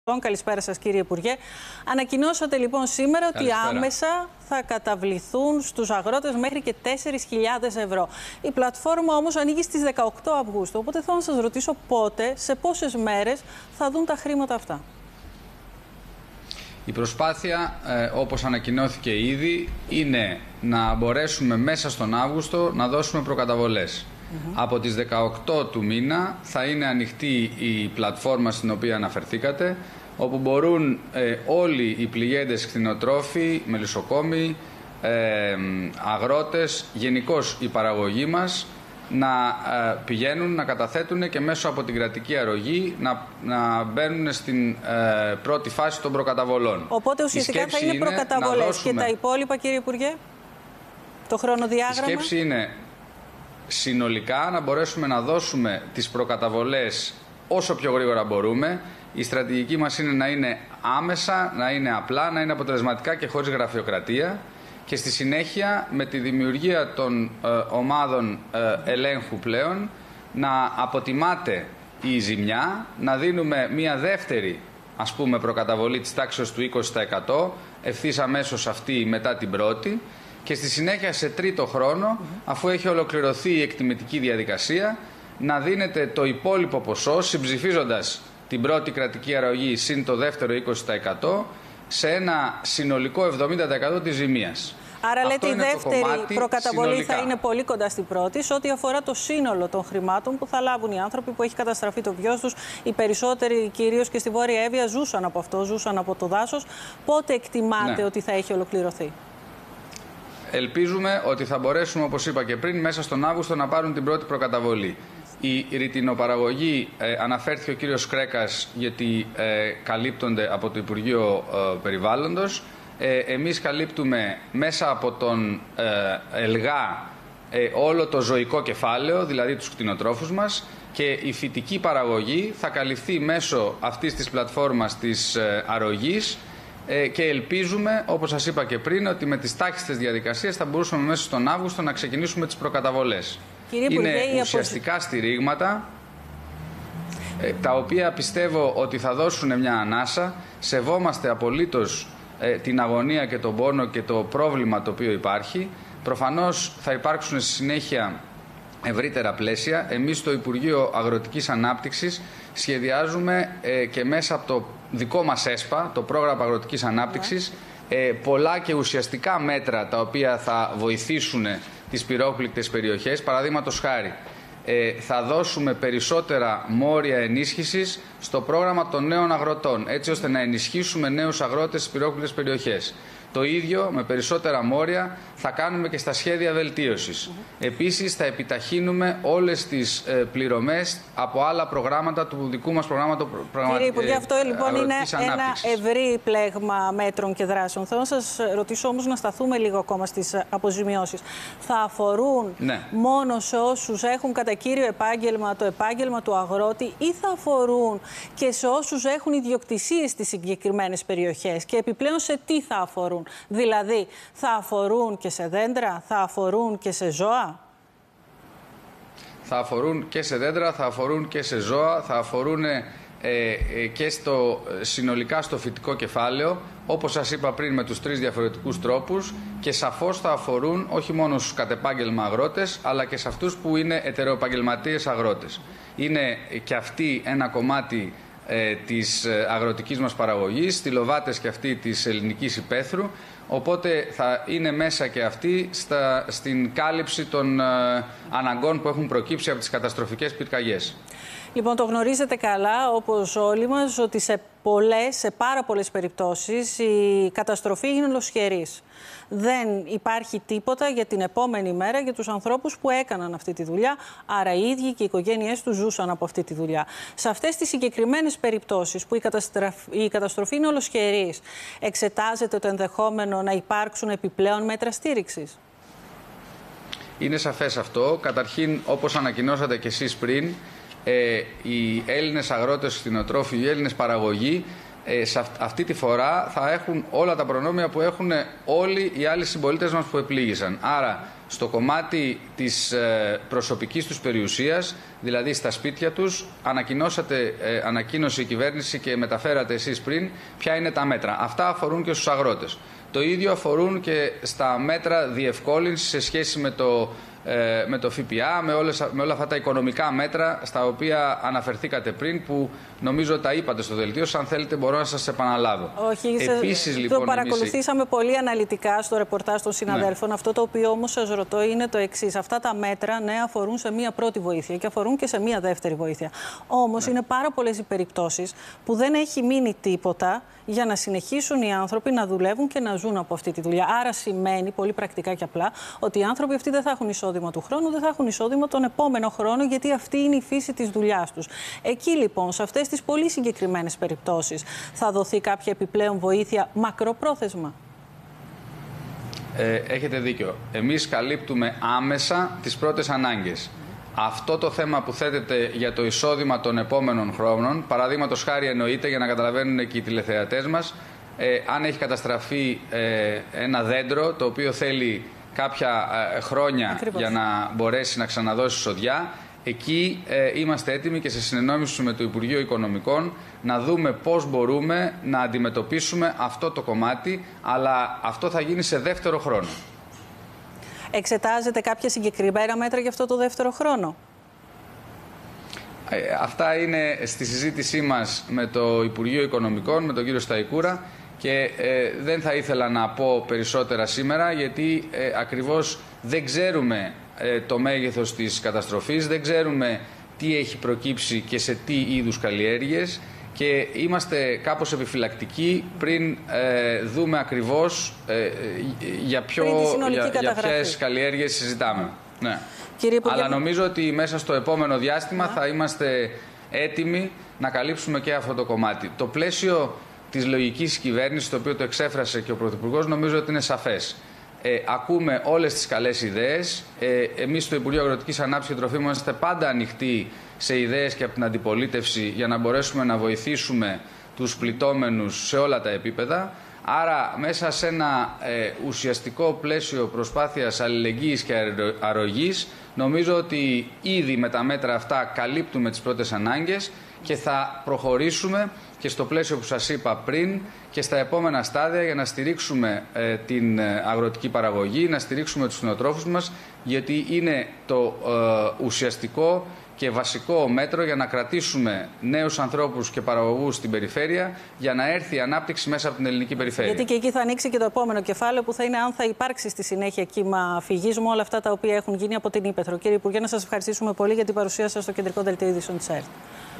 Καλησπέρα σας, κύριε Υπουργέ. Ανακοινώσατε λοιπόν σήμερα ότι άμεσα θα καταβληθούν στους αγρότες μέχρι και 4.000 ευρώ. Η πλατφόρμα όμως ανοίγει στις 18 Αυγούστου, οπότε θέλω να σας ρωτήσω πότε, σε πόσες μέρες θα δουν τα χρήματα αυτά. Η προσπάθεια, όπως ανακοινώθηκε ήδη, είναι να μπορέσουμε μέσα στον Αύγουστο να δώσουμε προκαταβολές. Από τις 18 του μήνα θα είναι ανοιχτή η πλατφόρμα στην οποία αναφερθήκατε, όπου μπορούν όλοι οι πληγέντες κτηνοτρόφοι, μελισσοκόμοι, αγρότες, γενικώς η παραγωγή μας, να πηγαίνουν, να καταθέτουν και μέσω από την κρατική αρρωγή να μπαίνουν στην πρώτη φάση των προκαταβολών. Οπότε ουσιαστικά θα είναι προκαταβολές και τα υπόλοιπα, κύριε Υπουργέ, το χρονοδιάγραμμα. Η σκέψη είναι συνολικά να μπορέσουμε να δώσουμε τις προκαταβολές όσο πιο γρήγορα μπορούμε. Η στρατηγική μας είναι να είναι άμεσα, να είναι απλά, να είναι αποτελεσματικά και χωρίς γραφειοκρατία. Και στη συνέχεια, με τη δημιουργία των ομάδων ελέγχου πλέον, να αποτιμάται η ζημιά, να δίνουμε μια δεύτερη προκαταβολή της τάξης του 20% ευθύς αμέσως αυτή μετά την πρώτη, και στη συνέχεια σε τρίτο χρόνο, αφού έχει ολοκληρωθεί η εκτιμητική διαδικασία, να δίνεται το υπόλοιπο ποσό, συμψηφίζοντας την πρώτη κρατική αρρωγή συν το δεύτερο 20%, σε ένα συνολικό 70% της ζημίας. Άρα λέτε η δεύτερη προκαταβολή συνολικά θα είναι πολύ κοντά στην πρώτη, σε ό,τι αφορά το σύνολο των χρημάτων που θα λάβουν οι άνθρωποι που έχει καταστραφεί το βιός τους. Οι περισσότεροι, κυρίως και στη Βόρεια Εύβοια, ζούσαν από αυτό, ζούσαν από το δάσος. Πότε εκτιμάτε ότι θα έχει ολοκληρωθεί? Ελπίζουμε ότι θα μπορέσουμε, όπως είπα και πριν, μέσα στον Αύγουστο να πάρουν την πρώτη προκαταβολή. Η ρητινοπαραγωγή, αναφέρθηκε ο κύριος Κρέκας, γιατί καλύπτονται από το Υπουργείο Περιβάλλοντος. Εμείς καλύπτουμε μέσα από τον ΕΛΓΑ όλο το ζωικό κεφάλαιο, δηλαδή τους κτηνοτρόφους μας, και η φυτική παραγωγή θα καλυφθεί μέσω αυτής της πλατφόρμας της αρρωγής, και ελπίζουμε, όπως σας είπα και πριν, ότι με τις τάχιστες διαδικασίες θα μπορούσαμε μέσα στον Αύγουστο να ξεκινήσουμε τις προκαταβολές. Είναι ουσιαστικά στηρίγματα, τα οποία πιστεύω ότι θα δώσουν μια ανάσα. Σεβόμαστε απολύτως την αγωνία και τον πόνο και το πρόβλημα το οποίο υπάρχει. Προφανώς θα υπάρξουν στη συνέχεια ευρύτερα πλαίσια. Εμείς στο Υπουργείο Αγροτικής Ανάπτυξης σχεδιάζουμε και μέσα από το δικό μας ΕΣΠΑ, το Πρόγραμμα Αγροτικής Ανάπτυξης, πολλά και ουσιαστικά μέτρα τα οποία θα βοηθήσουν τις πυρόπληκτες περιοχές. Παραδείγματος χάρη, θα δώσουμε περισσότερα μόρια ενίσχυσης στο πρόγραμμα των νέων αγροτών, έτσι ώστε να ενισχύσουμε νέους αγρότες στις πυρόπληκτες περιοχές. Το ίδιο, με περισσότερα μόρια, θα κάνουμε και στα σχέδια βελτίωσης. Επίσης, θα επιταχύνουμε όλες τις πληρωμές από άλλα προγράμματα του δικού μας προγράμματος. Κύριε Υπουργέ, αυτό λοιπόν είναι ένα ευρύ πλέγμα μέτρων και δράσεων. Θέλω να σας ρωτήσω όμως να σταθούμε λίγο ακόμα στις αποζημιώσεις. Θα αφορούν μόνο σε όσους έχουν κατά κύριο επάγγελμα το επάγγελμα του αγρότη, ή θα αφορούν και σε όσους έχουν ιδιοκτησίες στις συγκεκριμένες περιοχές, και επιπλέον σε τι θα αφορούν? Δηλαδή, θα αφορούν και σε δέντρα, θα αφορούν και σε ζώα? Θα αφορούν και σε δέντρα, θα αφορούν και σε ζώα, θα αφορούν και συνολικά στο φυτικό κεφάλαιο, όπως σας είπα πριν, με τους τρεις διαφορετικούς τρόπους, και σαφώς θα αφορούν όχι μόνο στους κατεπάγγελμα αγρότες, αλλά και σε αυτούς που είναι ετεροεπαγγελματίες αγρότες. Είναι και αυτοί ένα κομμάτι της αγροτικής μας παραγωγής, στυλοβάτες και αυτοί της ελληνικής υπαίθρου, οπότε θα είναι μέσα και αυτοί στην κάλυψη των αναγκών που έχουν προκύψει από τις καταστροφικές πυρκαγιές. Λοιπόν, το γνωρίζετε καλά, όπως όλοι μας, ότι σε πάρα πολλές περιπτώσεις η καταστροφή είναι ολοσχερής. Δεν υπάρχει τίποτα για την επόμενη μέρα για τους ανθρώπους που έκαναν αυτή τη δουλειά, άρα οι ίδιοι και οι οικογένειές τους ζούσαν από αυτή τη δουλειά. Σε αυτές τις συγκεκριμένες περιπτώσεις που η καταστροφή είναι ολοσχερής, εξετάζεται το ενδεχόμενο να υπάρξουν επιπλέον μέτρα στήριξης? Είναι σαφές αυτό. Καταρχήν, όπως ανακοινώσατε κι εσείς πριν, οι Έλληνες αγρότες κτηνοτρόφοι, οι Έλληνες παραγωγοί, αυτή τη φορά θα έχουν όλα τα προνόμια που έχουν όλοι οι άλλοι συμπολίτες μας που επλήγησαν. Άρα, στο κομμάτι της προσωπικής τους περιουσίας Δηλαδή στα σπίτια τους ανακοίνωσε η κυβέρνηση και μεταφέρατε εσείς πριν ποια είναι τα μέτρα. Αυτά αφορούν και στους αγρότες. Το ίδιο αφορούν και στα μέτρα διευκόλυνσης σε σχέση με το ΦΠΑ, με όλα αυτά τα οικονομικά μέτρα στα οποία αναφερθήκατε πριν, που νομίζω τα είπατε στο δελτίο. Αν θέλετε μπορώ να σας επαναλάβω. Όχι, Επίσης, λοιπόν, το παρακολουθήσαμε πολύ αναλυτικά στο ρεπορτάζ των συναδέλφων. Ναι. Αυτό το οποίο όμως σας ρωτώ είναι το εξής. Αυτά τα μέτρα, ναι, αφορούν σε μία πρώτη βοήθεια και αφορούν και σε μία δεύτερη βοήθεια. Όμως είναι πάρα πολλές οι περιπτώσεις που δεν έχει μείνει τίποτα για να συνεχίσουν οι άνθρωποι να δουλεύουν και να ζουν από αυτή τη δουλειά. Άρα σημαίνει, πολύ πρακτικά και απλά, ότι οι άνθρωποι αυτοί δεν θα έχουν εισόδημα του χρόνου, δεν θα έχουν εισόδημα τον επόμενο χρόνο, γιατί αυτή είναι η φύση της δουλειάς τους. Εκεί λοιπόν, σε αυτές τις πολύ συγκεκριμένες περιπτώσεις, θα δοθεί κάποια επιπλέον βοήθεια μακροπρόθεσμα? Έχετε δίκιο. Εμείς καλύπτουμε άμεσα τις πρώτες ανάγκες. Αυτό το θέμα που θέτεται για το εισόδημα των επόμενων χρόνων, παραδείγματος χάρη εννοείται, για να καταλαβαίνουν και οι τηλεθεατές μας, αν έχει καταστραφεί ένα δέντρο το οποίο θέλει κάποια χρόνια για να μπορέσει να ξαναδώσει σοδιά, εκεί είμαστε έτοιμοι και σε συνεννόηση με το Υπουργείο Οικονομικών να δούμε πώς μπορούμε να αντιμετωπίσουμε αυτό το κομμάτι, αλλά αυτό θα γίνει σε δεύτερο χρόνο. Εξετάζετε κάποια συγκεκριμένα μέτρα για αυτό το δεύτερο χρόνο? Αυτά είναι στη συζήτησή μας με το Υπουργείο Οικονομικών, με τον κύριο Σταϊκούρα, και δεν θα ήθελα να πω περισσότερα σήμερα, γιατί ακριβώς δεν ξέρουμε το μέγεθος της καταστροφής, δεν ξέρουμε τι έχει προκύψει και σε τι είδους καλλιέργειες, και είμαστε κάπως επιφυλακτικοί πριν δούμε ακριβώς για ποιες καλλιέργειες συζητάμε. Ναι. Αλλά νομίζω ότι μέσα στο επόμενο διάστημα θα είμαστε έτοιμοι να καλύψουμε και αυτό το κομμάτι. Το πλαίσιο της λογικής κυβέρνησης, το οποίο το εξέφρασε και ο Πρωθυπουργός, νομίζω ότι είναι σαφές. Ακούμε όλες τις καλές ιδέες. Εμείς στο Υπουργείο Αγροτικής Ανάπτυξης και Τροφίμων είμαστε πάντα ανοιχτοί σε ιδέες και από την αντιπολίτευση για να μπορέσουμε να βοηθήσουμε τους πληττόμενους σε όλα τα επίπεδα. Άρα, μέσα σε ένα ουσιαστικό πλαίσιο προσπάθειας αλληλεγγύης και αρρωγής, νομίζω ότι ήδη με τα μέτρα αυτά καλύπτουμε τις πρώτες ανάγκες και θα προχωρήσουμε και στο πλαίσιο που σας είπα πριν και στα επόμενα στάδια για να στηρίξουμε την αγροτική παραγωγή, να στηρίξουμε τους κτηνοτρόφους μας, γιατί είναι το ουσιαστικό και βασικό μέτρο για να κρατήσουμε νέους ανθρώπους και παραγωγούς στην περιφέρεια, για να έρθει η ανάπτυξη μέσα από την ελληνική περιφέρεια. Γιατί και εκεί θα ανοίξει και το επόμενο κεφάλαιο, που θα είναι αν θα υπάρξει στη συνέχεια κύμα φυγής με όλα αυτά τα οποία έχουν γίνει από την Ήπεθρο. Κύριε Υπουργέ, να σας ευχαριστήσουμε πολύ για την παρουσία σας στο κεντρικό δελτίο ειδήσεων της ΕΡΤ.